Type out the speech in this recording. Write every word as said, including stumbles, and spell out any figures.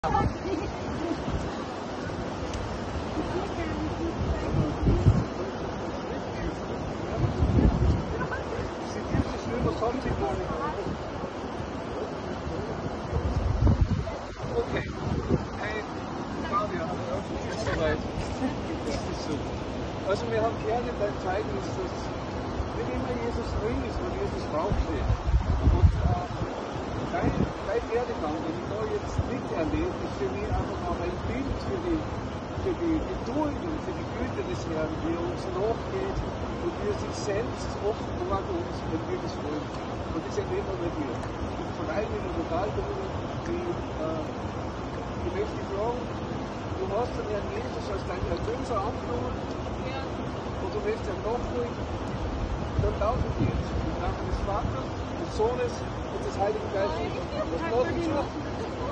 Okay. Hey, Claudia, ist soweit. Ist das so? Also wir haben gerne dein Zeugnis, dass wenn immer Jesus drin ist, wenn Jesus draufsteht. Und äh, dein, dein Werdegang, den ich da jetzt miterlebe, ist für mich einfach auch ein Bild für die, für die Geduld und für die Güte des Herrn, wie er uns nachgeht und wie er sich selbst offenbart uns, wenn wir das wollen. Und das erleben wir mit dir. Ich freue mich total darüber, wie äh, ich möchte dich fragen, du hast den Herrn Jesus als dein Erlöser angenommen und du möchtest ihm nachfolgen, dann taufe ich dich jetzt. Im Namen des Vaters, des Sohnes und des Heiligen Geistes. Das lasse ich zu.